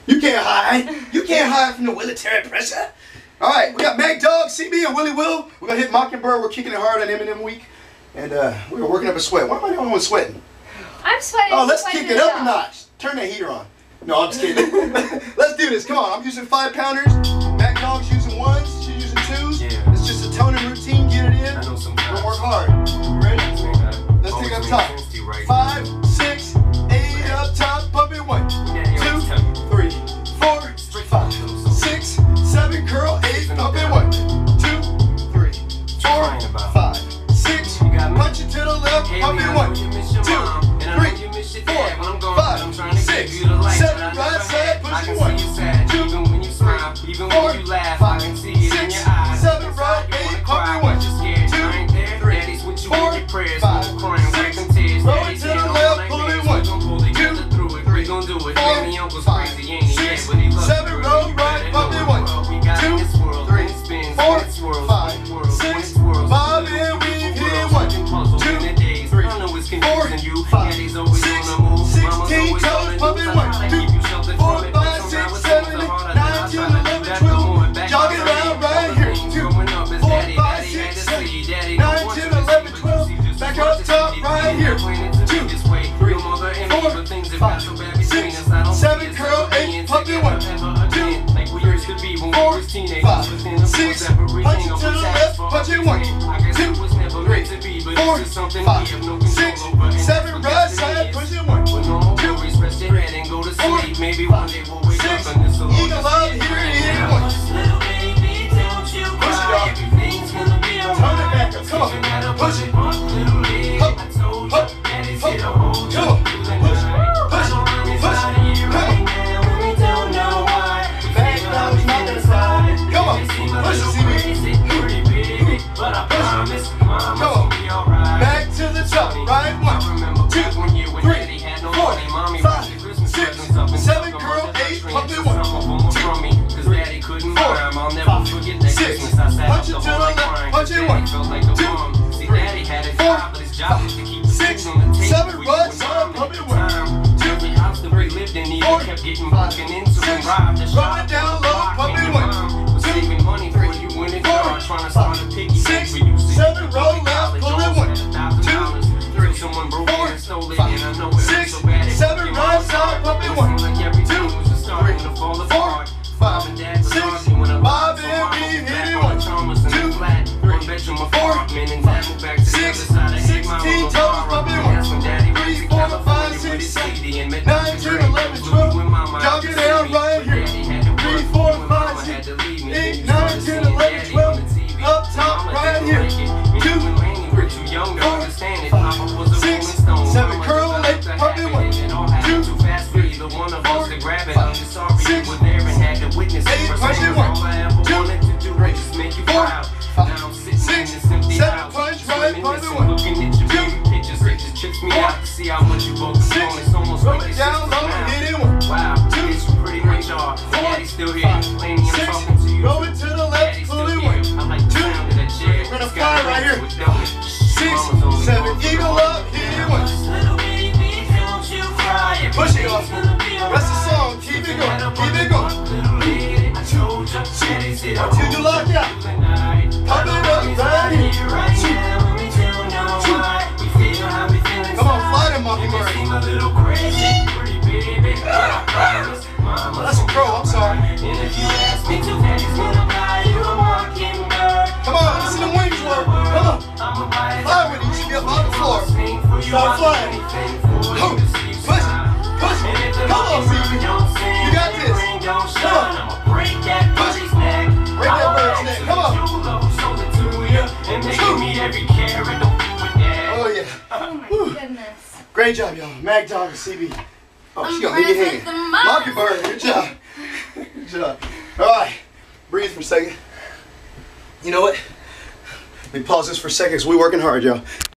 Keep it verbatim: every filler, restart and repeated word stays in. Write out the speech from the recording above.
You can't hide. You can't hide from the military pressure. All right, we got Mag Dog, C B, and Willie Will. We're going to hit Mockingbird. We're kicking it hard on Eminem Week. And uh, we're working up a sweat. Why am I the only one sweating? I'm sweating. Oh, let's kick it up a notch. Turn that heater on. No, I'm just kidding. Let's do this. Come on. I'm using five pounders. Mag Dog's using ones. She's using twos. Yeah. It's just a toning routine. Get it in. I know some We'll work hard. You ready? Let's take it up top. Five, six, eight up top. Pump it. One, two, three, four, five, six, seven. Curl. Eight. Pump it. One, two, three, four, five, six. Punch it to the left. Pump it. One, two, three, four, five, six, seven. Right side. Push it. One, two, three, four, five, six, seven. Right. Eight. Pump it. One, two, three, four, five, six. Roll it to the left. Pull it. One, two, three, four, five, six, seven. Roll right. Pump it. One, two, three, four, five, six. Bob and weave here. One, two, three, four, five, six, sixteen toes. Pump it. One, two, four, five, six, seven, eight, nine, ten, eleven, twelve. Jog it around right here. Two, four, five, six, seven, nine, ten, eleven, twelve. Back up top right here. Two, three, four, five, six, seven. Curl. Eight. Pump it. One, two, three, four, five, six. Punch it to the left. Punch it. One, two, three, four, five, six, seven. Right side. Push it. One, two, three, four, five, six. Eagle up. Here it is. One. Push it, y'all. Turn it back up. Come on. Push it. Hup, hup, hup. Come on. Push, push, push. Come on. Back down. He's not gonna cry. Come on. Push it, C B. Push it. Come on. Back to the top. Right. One, two, three, four, five, six, seven. Curl. Eight. Pump it. One, two, three, four, five, six. Punch it to the left. Punch it. One, two, three, four, five, six, seven. Right side. Pump it. One, two, three, four, five, six. Roll it down low. Pump it. One, two, three, four, five, six, seven. Roll left. Pull it. One, two, three, four, five, six, seven. Right side. Pump it. One, two, three, four, five, six. Bob and weave. Hit it. One, two, three, four, five, six, sixteen toes. Pump it. One, three, four, five, six, seven, nine, ten, eleven, twelve. Jog it down right here. Three, four, five, six, eight, nine, ten, eleven, twelve. Up top right here. Two, three, four, five, six, seven. Curl. Eight. Pump it. One, two, three, four, five, six, eight. Punch it. One, two, three, four, five, six, seven. Punch right. Pump it. One, two, three, four, six. Roll it down low. Hit it. One, two, three, four, five, six. Roll it to the left. Pull it. One, two. We're gonna fly right here. Six, seven. Eagle up. Hit it. One. Push it off. That's the song. Keep it going. Keep it going. Two, two, two. You lock out. Pump it up right here. Two, two. Come on, fly them, Mockingbird. That's a crow. I'm sorry. Come on, listen to wings work. Come on. Fly with it. You should be up on the floor. Start flying. Oh, push it. Push it. Come on, C B. You got this. Come on. Break that bird's neck. Break that bird's neck. Come on. Oh, yeah. Oh my goodness. Great job, y'all. Mag Dog and C B. Oh, I'm she gonna leave you hanging. the mouse. Mockingbird, good job. Good job. All right, breathe for a second. You know what? Let me pause this for a second because we're working hard, y'all.